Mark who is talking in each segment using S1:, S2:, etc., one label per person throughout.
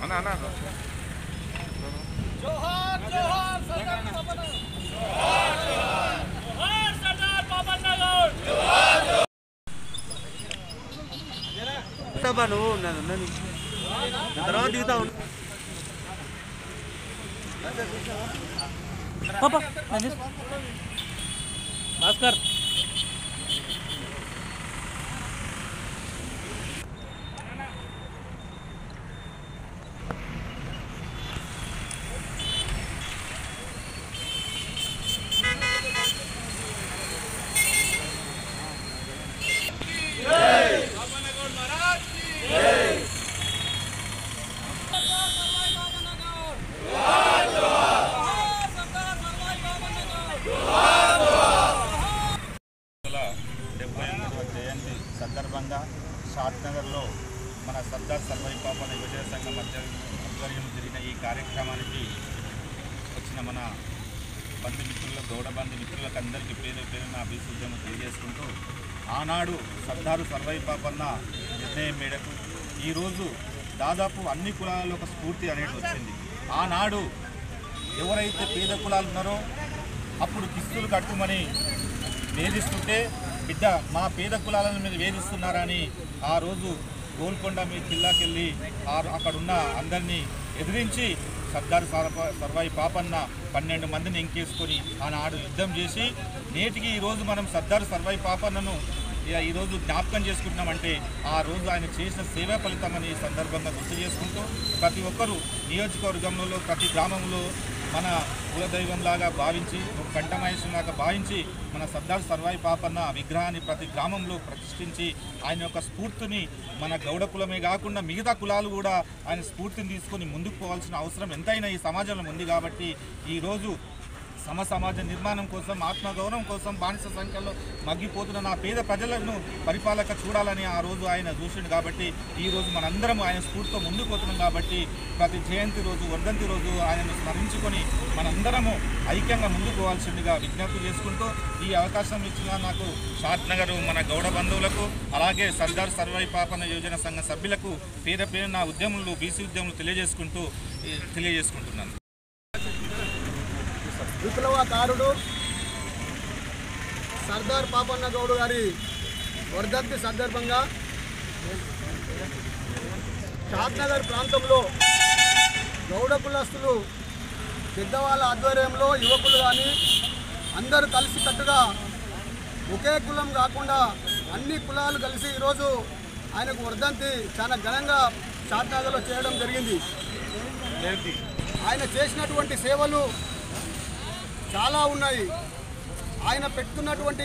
S1: जोहार जोहार सरदार पापन जोहार सरदार पापन गौड जोहार
S2: तब नन्नी तरह दिखता हूँ पापा भास्कर
S3: సందర్భంగా షాద్నగర్లో మన సర్దార్ సర్వాయి పాపన్న యువజన సంఘం ఆధ్వర్యం జరిగిన ఈ కార్యక్రమానికి వచ్చిన మన బంధుమిత్రుల గౌడ బంధుమిత్రులకు అందరికీ పేరు పేరున అభివృద్ధిని తెలియజేసుకుంటూ ఆనాడు సర్దారు సర్వాయి పాపన్న నిర్ణయం మేరకు ఈరోజు దాదాపు అన్ని కులాలలో ఒక స్ఫూర్తి అనేది వచ్చింది. ఆనాడు ఎవరైతే పేద కులాలు ఉన్నారో అప్పుడు కిస్తులు కట్టుమని వేధిస్తుంటే బిడ్డ మా పేద కులాలను మీరు వేధిస్తున్నారని ఆ రోజు గోల్కొండ మీ జిల్లాకెళ్ళి అక్కడున్న అందరినీ ఎదిరించి సర్దార్ సర్వాయి పాపన్న 12 మందిని ఎంకేసుకొని ఆనాడు యుద్ధం చేసి నేటికి ఈరోజు మనం సర్దార్ సర్వాయి పాపన్నను ఈరోజు జ్ఞాపకం చేసుకుంటున్నామంటే ఆ రోజు ఆయన చేసిన సేవా ఫలితమని సందర్భంగా గుర్తు చేసుకుంటూ ప్రతి ఒక్కరూ నియోజకవర్గంలో ప్రతి గ్రామంలో మన కులదైవంలాగా భావించి ఒక కంఠమహేశ్వరులాగా భావించి మన సర్దార్ సర్వాయి పాపన్న విగ్రహాన్ని ప్రతి గ్రామంలో ప్రతిష్ఠించి ఆయన యొక్క స్ఫూర్తిని మన గౌడ కులమే కాకుండా మిగతా కులాలు కూడా ఆయన స్ఫూర్తిని తీసుకొని ముందుకు పోవాల్సిన అవసరం ఎంతైనా ఈ సమాజంలో ఉంది. కాబట్టి ఈరోజు సమాజ నిర్మాణం కోసం ఆత్మగౌరవం కోసం బానిస సంఖ్యలో మగ్గిపోతున్న నా పేద ప్రజలను పరిపాలక చూడాలని ఆ రోజు ఆయన చూసిండు. కాబట్టి ఈరోజు మనందరం ఆయన స్ఫూర్తితో ముందుకు పోతున్నాం. కాబట్టి ప్రతి జయంతి రోజు వర్ధంతి రోజు ఆయనను స్మరించుకొని మనందరము ఐక్యంగా ముందుకు పోవాల్సిందిగా విజ్ఞప్తి చేసుకుంటూ ఈ అవకాశం ఇచ్చిన నాకు షాద్నగర్ మన గౌడ బంధువులకు అలాగే సర్దార్ సర్వాయి పాపన్న యోజన సంఘ సభ్యులకు పేద నా ఉద్యమంలో బీసీ ఉద్యమంలో తెలియజేసుకుంటున్నాను.
S4: విప్లవకారుడు సర్దార్ పాపన్న గౌడ్ గారి వర్ధంతి సందర్భంగా షాద్నగర్ ప్రాంతంలో గౌడ కులస్తులు పెద్దవాళ్ళ ఆధ్వర్యంలో యువకులు కానీ అందరూ కలిసికట్టుగా ఒకే కులం కాకుండా అన్ని కులాలు కలిసి ఈరోజు ఆయనకు వర్ధంతి చాలా ఘనంగా షాద్నగర్లో చేయడం జరిగింది. ఆయన చేసినటువంటి సేవలు చాలా ఉన్నాయి. ఆయన పెట్టుకున్నటువంటి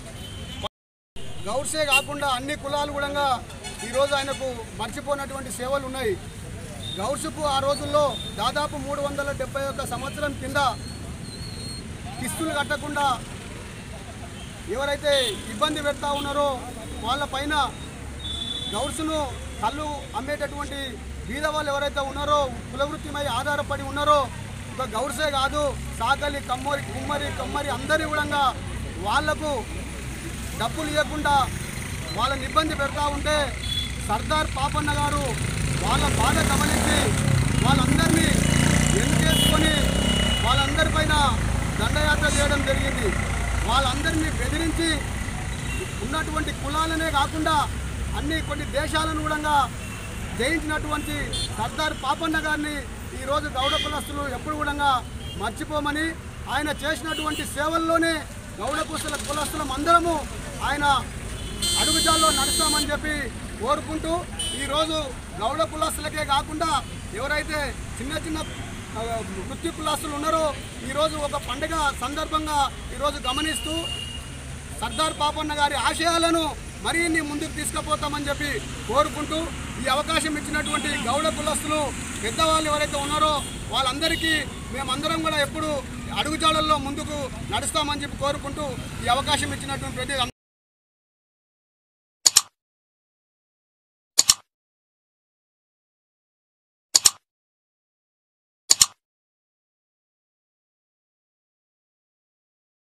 S4: గౌడ్సే కాకుండా అన్ని కులాలు కూడా ఈరోజు ఆయనకు మర్చిపోయినటువంటి సేవలు ఉన్నాయి. గౌడ్స్కు ఆ రోజుల్లో దాదాపు 371 సంవత్సరం కింద కిస్తులు కట్టకుండా ఎవరైతే ఇబ్బంది పెడతా ఉన్నారో వాళ్ళపైన గౌడ్స్ను కళ్ళు అమ్మేటటువంటి బీద వాళ్ళు ఎవరైతే ఉన్నారో కులవృత్తిపై ఆధారపడి ఉన్నారో గౌడ్సే కాదు సాకలి కమ్మరి అందరి కూడా వాళ్లకు డబ్బులు ఇవ్వకుండా వాళ్ళని ఇబ్బంది పెడతా ఉంటే సర్దార్ పాపన్న గారు వాళ్ళ బాధ గమనించి వాళ్ళందరినీ ఎన్నుకేసుకొని వాళ్ళందరిపైన దండయాత్ర చేయడం జరిగింది. వాళ్ళందరినీ బెదిరించి ఉన్నటువంటి కులాలనే కాకుండా కొన్ని దేశాలను కూడా జయించినటువంటి సర్దార్ పాపన్న గారిని ఈరోజు గౌడ కులస్తులు ఎప్పుడు కూడా మర్చిపోమని ఆయన చేసినటువంటి సేవల్లోనే గౌడ కులస్తులం అందరము ఆయన అడుగుజాల్లో నడుస్తామని చెప్పి కోరుకుంటూ ఈరోజు గౌడ కులస్తులకే కాకుండా ఎవరైతే చిన్న వృత్తి కులస్తులు ఉన్నారో ఈరోజు ఒక పండుగ సందర్భంగా ఈరోజు గమనిస్తూ సర్దార్ పాపన్న గారి ఆశయాలను మరిన్ని ముందుకు తీసుకుపోతామని చెప్పి కోరుకుంటూ ఈ అవకాశం ఇచ్చినటువంటి గౌడ కులస్తులు పెద్దవాళ్ళు ఎవరైతే ఉన్నారో వాళ్ళందరికీ మేమందరం కూడా ఎప్పుడు అడుగుజాడల్లో ముందుకు నడుస్తామని చెప్పి కోరుకుంటూ ఈ అవకాశం ఇచ్చినటువంటి ప్రతి